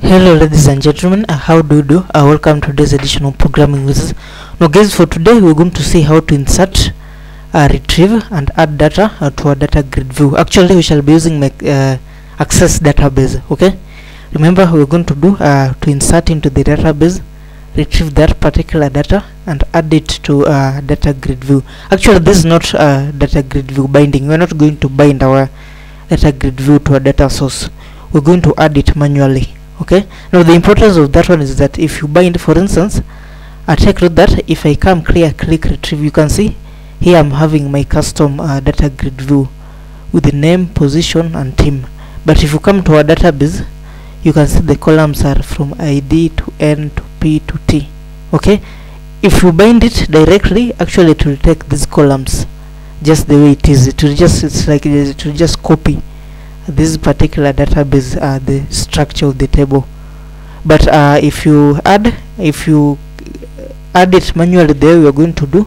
Hello ladies and gentlemen, how do you do? Welcome to today's edition of Programming Wizards. Now guys, for today we're going to see how to insert, retrieve and add data to a data grid view. Actually we shall be using Access database. Okay, remember we're going to do to insert into the database, retrieve that particular data and add it to data grid view. Actually this is not data grid view binding. We're not going to bind our data grid view to a data source. We're going to add it manually. Okay, now the importance of that one is that if you bind, for instance, take note that if I come click retrieve, you can see here I'm having my custom data grid view with the name, position and team. But if you come to our database, you can see the columns are from ID to N to P to T. Okay, if you bind it directly, actually it will take these columns just the way it is. It will just copy this particular database, the structure of the table. But if you add it manually, there we are going to do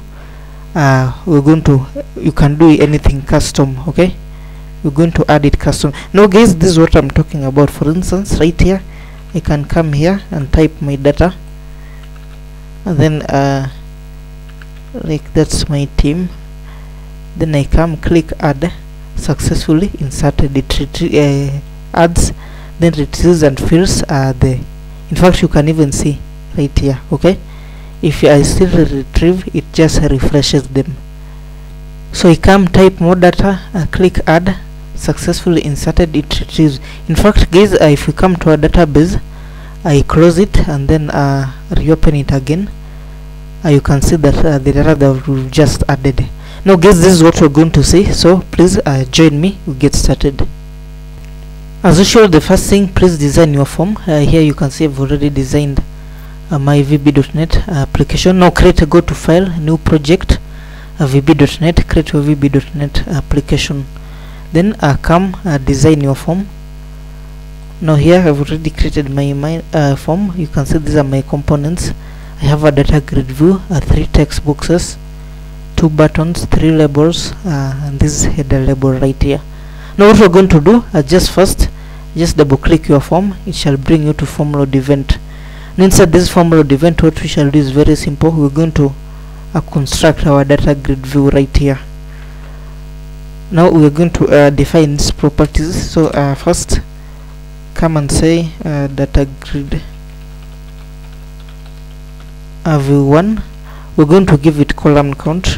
you can do anything custom. Okay, we're going to add it custom. Now guys, this is what I'm talking about. For instance, right here I can come here and type my data, and then like that's my team. Then I come click add, successfully inserted. It adds, then retrieves and fills the, in fact you can even see right here. Okay, if I still retrieve, it just refreshes them. So I come type more data, click add, successfully inserted, it retrieves. In fact guys, if we come to our database, I close it and then reopen it again, you can see that the data that we've just added. Now guys, this is what we're going to see, so please join me. We'll get started. As usual, the first thing, please design your form. Here you can see I've already designed my VB.NET application. Now go to file, new project, VB.NET, create your VB.NET application. Then come design your form. Now here I've already created my form. You can see these are my components. I have a data grid view, 3 text boxes, 2 buttons, 3 labels, and this header label right here. Now what we're going to do, just double click your form. It shall bring you to form load event. And inside this form load event, what we shall do is very simple. We're going to construct our data grid view right here. Now we're going to define these properties. So first come and say data grid view 1. We're going to give it column count.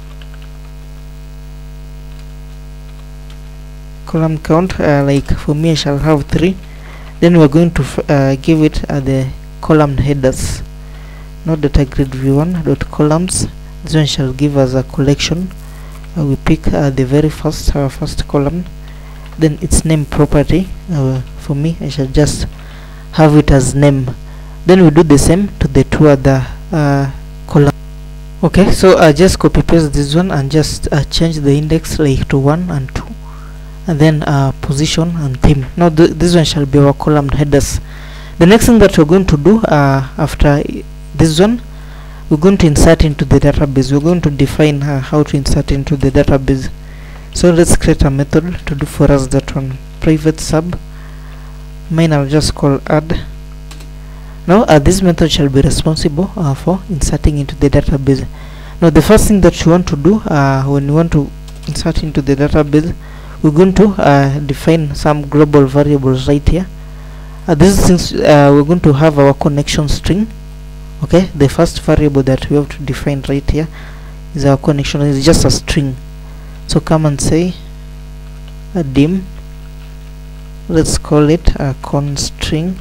Like for me I shall have 3. Then we're going to give it the column headers. Not data grid view 1 dot columns. This one shall give us a collection. We pick the very first column, then its name property. For me I shall just have it as name. Then we do the same to the 2 other columns. Okay, so just copy paste this one and just change the index like to 1 and 2, and then position and theme. Now this one shall be our column headers. The next thing that we're going to do after this one, we're going to insert into the database. We're going to define how to insert into the database. So let's create a method to do for us that one. Private sub, mine I'll just call add. Now this method shall be responsible for inserting into the database. Now the first thing that you want to do when you want to insert into the database, we're going to define some global variables right here. This is we're going to have our connection string. Okay, the first variable that we have to define right here is our connection. It's just a string. So come and say a dim, let's call it a con string.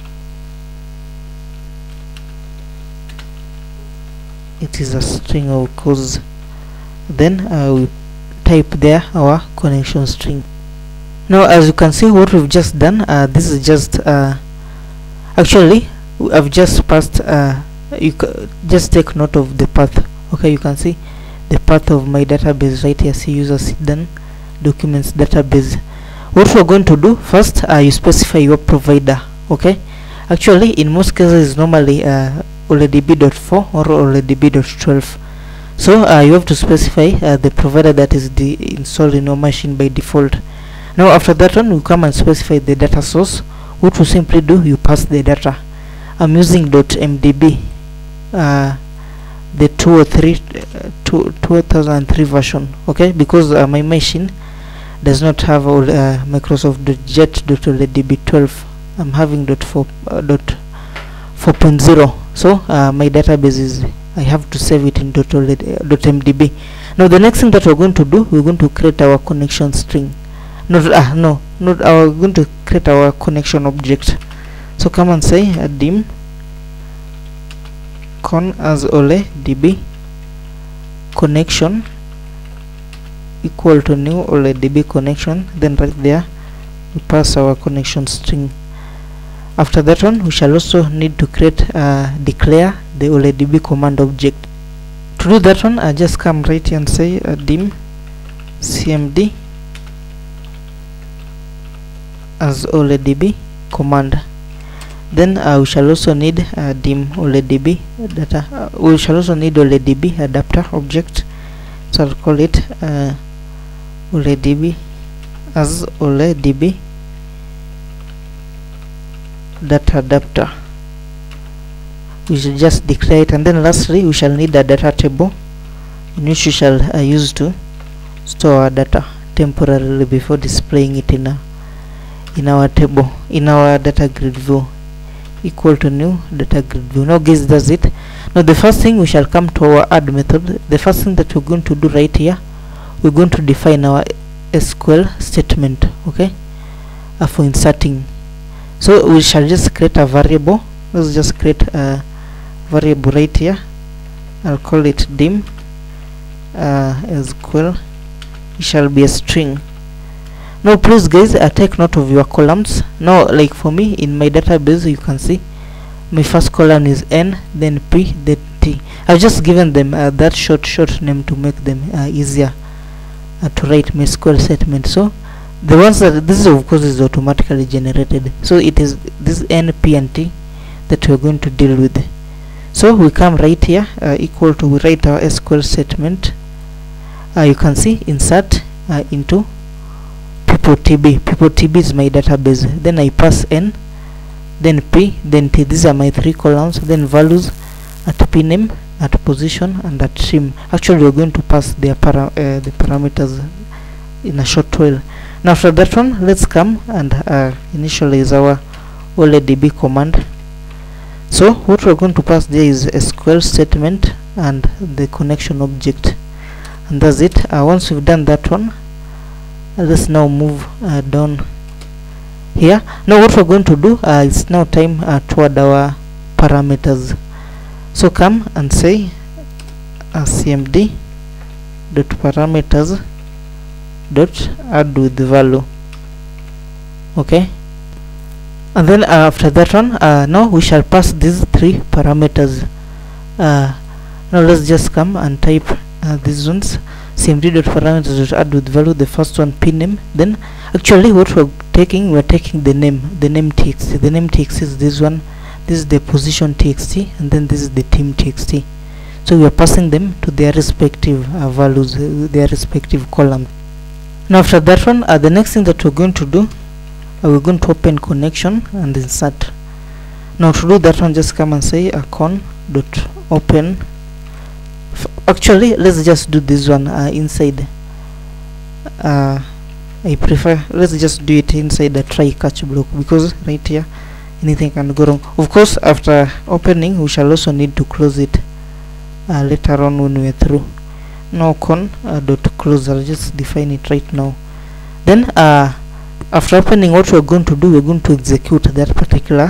It is a string, of course. Then we type there our connection string. Now as you can see, what we've just done, this is just actually I've just passed you just take note of the path. Okay, you can see the path of my database right here. See user done documents database. What we're going to do first, you specify your provider. Okay, actually in most cases normally OLEDB.4 or OLEDB.12. So you have to specify the provider that is installed in your machine by default. Now after that one, we come and specify the data source. what you simply do, you pass the data. I'm using .mdb, the 2003 version, okay, because my machine does not have Microsoft.jet.oledb 12. I'm having .4.0, so my database is, I have to save it in .mdb. Now the next thing that we're going to do, we're going to create our connection string. We're going to create our connection object. So come and say dim con as oledb connection equal to new oledb connection. Then right there we pass our connection string. After that one, we shall also need to create declare the oledb command object. To do that one, I just come right here and say dim cmd as oledb command. Then we shall also need dim oledb data. We shall also need oledb adapter object, so I'll call it oledb as oledb data adapter. We should just declare it, and then lastly we shall need a data table in which we shall use to store our data temporarily before displaying it in our table, in our data grid view, equal to new data grid view. Now guys, does it. Now the first thing, we shall come to our add method. The first thing that we're going to do right here, we're going to define our SQL statement, okay, for inserting. So we shall just create a variable. Let's just create a variable right here. I'll call it dim SQL. It shall be a string. Now please guys, take note of your columns. Now like for me in my database, you can see my first column is N, then P, then T. I've just given them that short name to make them easier to write my SQL statement. So the ones that this is, of course, is automatically generated, so it is this N, P and T that we're going to deal with. So we come right here, equal to, we write our SQL statement. You can see insert into PeopleTB. PeopleTB is my database. Then I pass N, then P, then T. These are my three columns. Then values at pname, at position, and at trim. Actually, we're going to pass the parameters in a short while. Now after that one, let's come and initialize our oledb command. So what we're going to pass there is SQL statement and the connection object, and that's it. Once we've done that one, let's now move down here. Now what we're going to do, it's now time toward our parameters. So come and say cmd dot parameters dot add with the value, okay. And then after that one, now we shall pass these three parameters. Now let's just come and type these ones. cmd.parameters.add with value, the first one pname. Then actually what we're taking the name txt. The name txt is this one, this is the position txt, and then this is the team txt. So we are passing them to their respective values, their respective columns. Now after that one, the next thing that we're going to do, we're going to open connection and insert. Now to do that one, just come and say con dot open. Actually, let's just do this one inside. I prefer, let's just do it inside the try catch block, because right here anything can go wrong. Of course, after opening we shall also need to close it later on when we're through. Now con dot close, I'll just define it right now. Then after opening, what we're going to do, we're going to execute that particular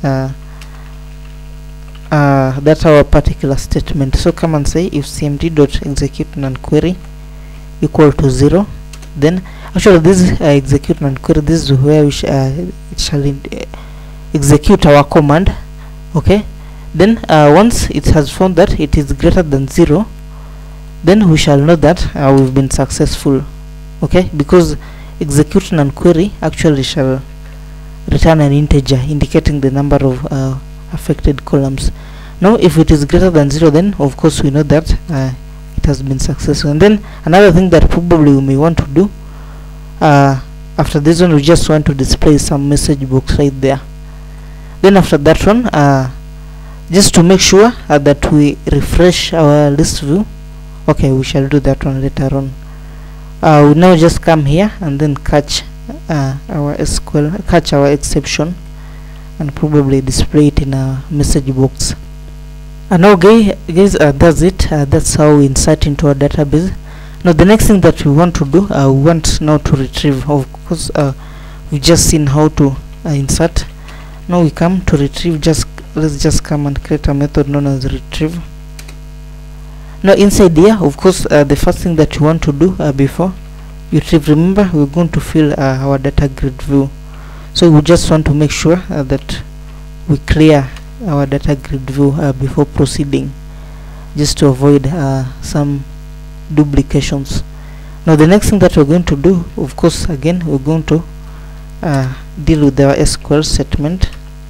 that's our particular statement. So come and say if cmd dot execute non query equal to 0, then actually this is execute non query, this is where we it shall execute our command, okay. Then once it has found that it is greater than 0, then we shall know that we've been successful, okay, because execute non query actually shall return an integer indicating the number of affected columns. Now if it is greater than 0, then of course we know that it has been successful. And then another thing that probably we may want to do, After this one, we just want to display some message box right there. Then after that one, just to make sure that we refresh our list view. Okay, we shall do that one later on. We now just come here and then catch our SQL, catch our exception, and probably display it in a message box. And now guys, that's it. That's how we insert into our database. Now the next thing that we want to do, we want now to retrieve. Of course, we just seen how to insert. Now we come to retrieve. Let's just come and create a method known as retrieve. Now inside here, of course, the first thing that you want to do before you retrieve, remember we're going to fill our data grid view. So we just want to make sure that we clear our data grid view before proceeding, just to avoid some duplications. Now the next thing that we're going to do, of course, again we're going to deal with our SQL statement,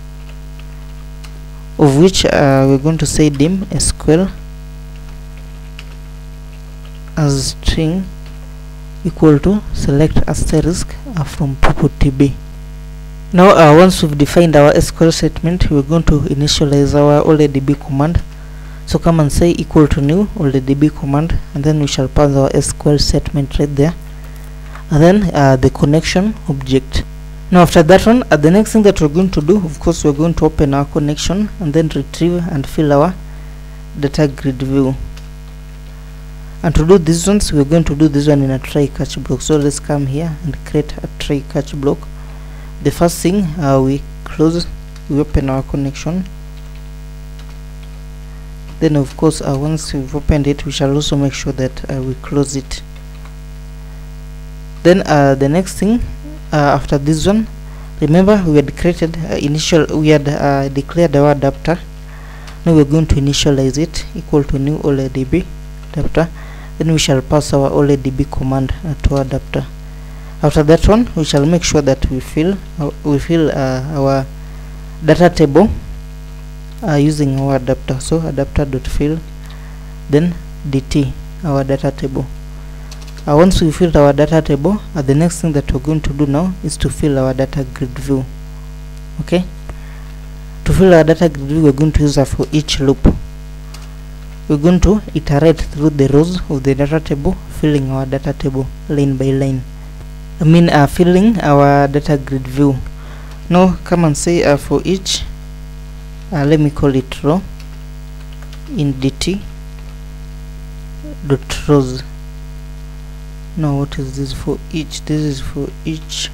of which we're going to say dim SQL as string equal to select asterisk from people tb. Now once we've defined our SQL statement, we're going to initialize our OLEDB command. So come and say equal to new OLEDB command, and then we shall pass our SQL statement right there, and then the connection object. Now after that one, the next thing that we're going to do, of course, we're going to open our connection and then retrieve and fill our data grid view. And to do these ones, we're going to do this one in a try catch block. So let's come here and create a try catch block. The first thing, we open our connection. Then of course, once we've opened it, we shall also make sure that we close it. Then the next thing, after this one, remember we had created declared our adapter. Now we're going to initialize it equal to new OLEDB adapter. Then we shall pass our OLEDB command to adapter. After that one, we shall make sure that we fill our data table using our adapter. So adapter.fill, then dt, our data table. Once we filled our data table, the next thing that we're going to do now is to fill our data grid view. Okay, to fill our data grid view, we're going to use a for each loop. We're going to iterate through the rows of the data table, filling our data table line by line. Filling our data grid view. Now come and say for each, let me call it row in dt dot rows. Now what is this for each? This is for each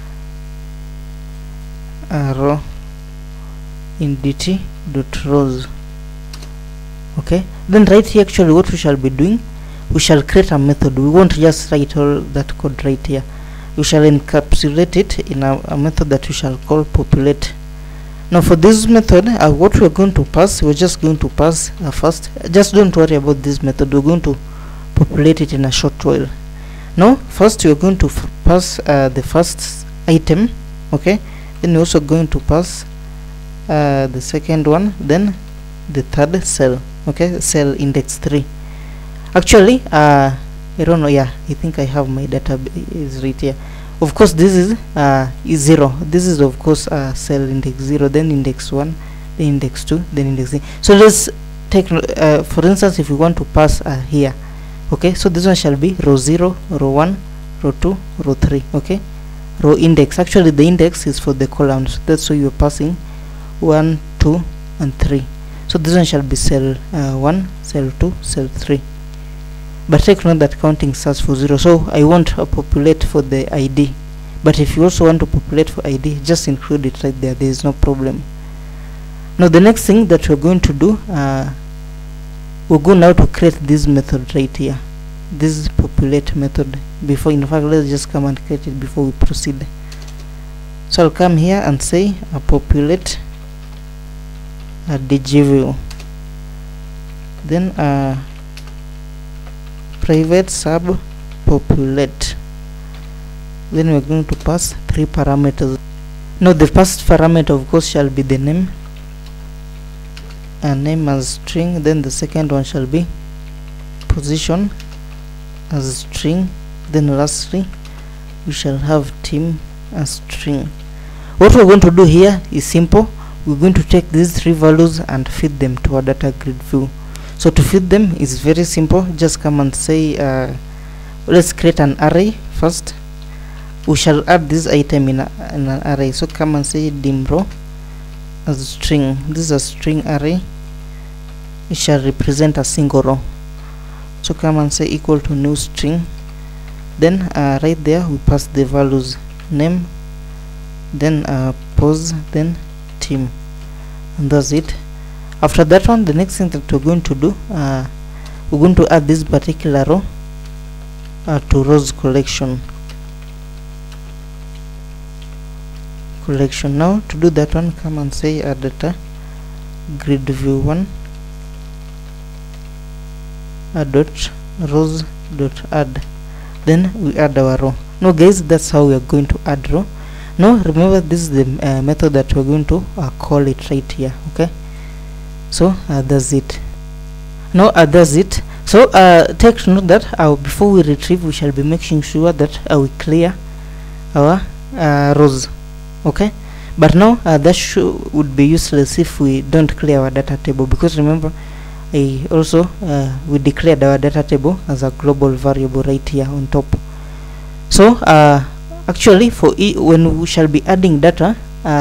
row in dt dot rows. Okay, then right here, actually what we shall be doing, we shall create a method. We won't just write all that code right here. We shall encapsulate it in a method that we shall call populate. Now for this method, what we're going to pass, we're just going to pass first. Just don't worry about this method. We're going to populate it in a short while. Now first we're going to pass the first item. Okay, then we're also going to pass the second one, then the third cell. Okay, cell index 3. Actually, I don't know. Yeah, I think I have my data is right here. Of course, this is 0. This is of course cell index 0, then index 1, then index 2, then index 3. So let's take for instance, if we want to pass here. Okay, so this one shall be row 0, row 1, row 2, row 3. Okay, row index. Actually, the index is for the columns. That's why you're passing 1, 2, and 3. So this one shall be cell 1, cell 2, cell 3. But take note that counting starts for 0. So I won't populate for the ID. But if you also want to populate for ID, just include it right there. There is no problem. Now the next thing that we're going to do, we're going now to create this method right here. This is populate method. Before, in fact, let's just come and create it before we proceed. So I'll come here and say populate dgview, then private sub populate. Then we're going to pass 3 parameters. Now the first parameter of course shall be the name, and name as string. Then the second one shall be position as string. Then lastly we shall have team as string. What we're going to do here is simple. We're going to take these three values and feed them to our data grid view. So to feed them is very simple. Just come and say let's create an array first. We shall add this item in an array. So come and say dim row as a string. This is a string array. It shall represent a single row. So come and say equal to new string. Then right there we pass the values name, then pose, then team, and that's it. After that one, the next thing that we're going to do, we're going to add this particular row to rows collection. Now to do that one, come and say add data grid view 1 dot rows dot add. Then we add our row. Now guys, that's how we are going to add row. Now remember, this is the method that we're going to call it right here. Okay, so that's it. Now that's it. So take note that before we retrieve, we shall be making sure that we clear our rows. Okay, but now that would be useless if we don't clear our data table, because remember also we declared our data table as a global variable right here on top. So actually for when we shall be adding data,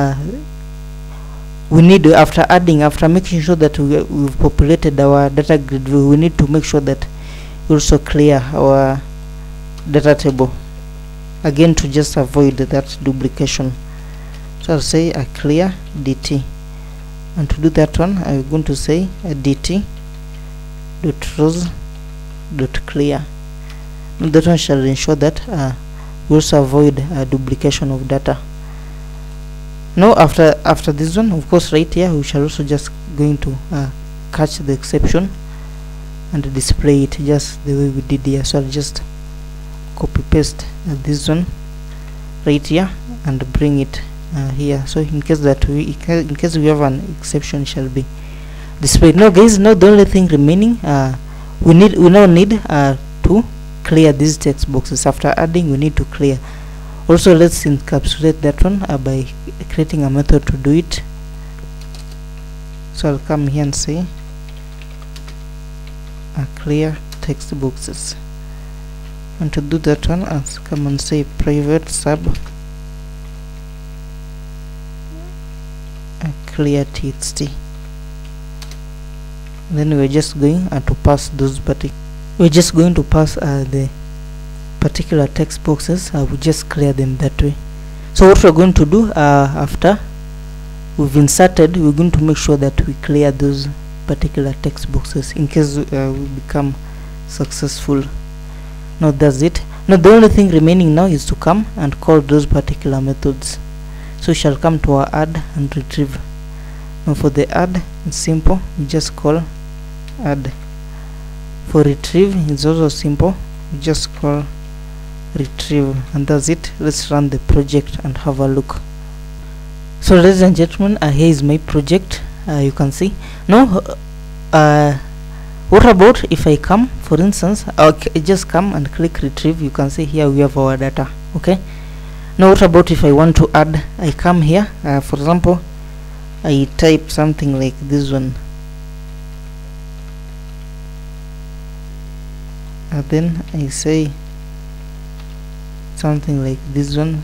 we need after making sure that we've populated our data grid view, we need to make sure that we also clear our data table again to just avoid that duplication. So I'll say a clear dt, and to do that one I'm going to say a dt dot rows dot clear. And that one shall ensure that we also avoid duplication of data. Now after this one, of course, right here we shall also just going to catch the exception and display it just the way we did here. So I'll just copy paste this one right here and bring it here, so in case that we have an exception, shall be displayed. Now guys, now the only thing remaining, we now need to clear these text boxes. After adding, we need to clear. Also, let's encapsulate that one by creating a method to do it. So I'll come here and say clear text boxes, and to do that one, I'll come and say private sub clear txt. Then we're just going to pass those the particular text boxes. We just clear them that way. So what we're going to do after we've inserted, we're going to make sure that we clear those particular text boxes in case we become successful. Now that's it. Now the only thing remaining now is to come and call those particular methods. So we shall come to our add and retrieve. Now for the add, it's simple, we just call add. For retrieve, it's also simple, we just call retrieve, and that's it. Let's run the project and have a look. So ladies and gentlemen, here is my project. You can see. Now what about if I come, for instance, I just come and click retrieve. You can see here we have our data. Okay, now what about if I want to add? I come here, for example, I type something like this one, and then I say something like this one,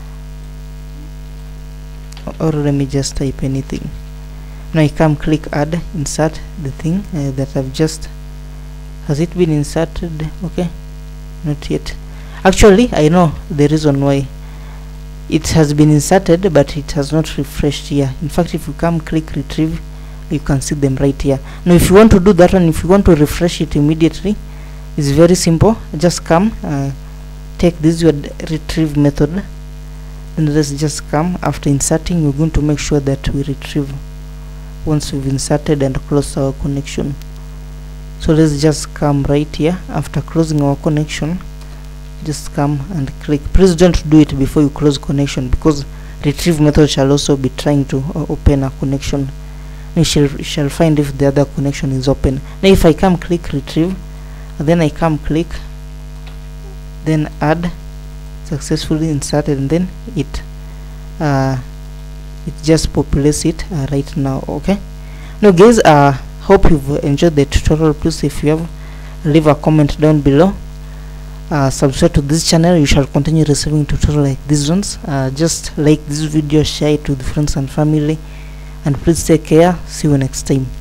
or let me just type anything. Now I come, click add, insert the thing that I've just, has it been inserted? Okay, not yet. Actually, I know the reason why it has been inserted, but it has not refreshed here. In fact, if you come click retrieve, you can see them right here. Now if you want to do that one, if you want to refresh it immediately, it's very simple. Just come, take this your retrieve method, and let's just come. After inserting, we're going to make sure that we retrieve once we've inserted and closed our connection. So let's just come right here. After closing our connection, just come and click. Please don't do it before you close connection, because retrieve method shall also be trying to open a connection. You shall find if the other connection is open. Now if I come click retrieve, and then I come click, then add, successfully inserted, and then it just populates it right now. Okay, now guys, hope you've enjoyed the tutorial. Please, if you have, leave a comment down below. Subscribe to this channel. You shall continue receiving tutorials like these ones. Just like this video, share it with friends and family, and please take care. See you next time.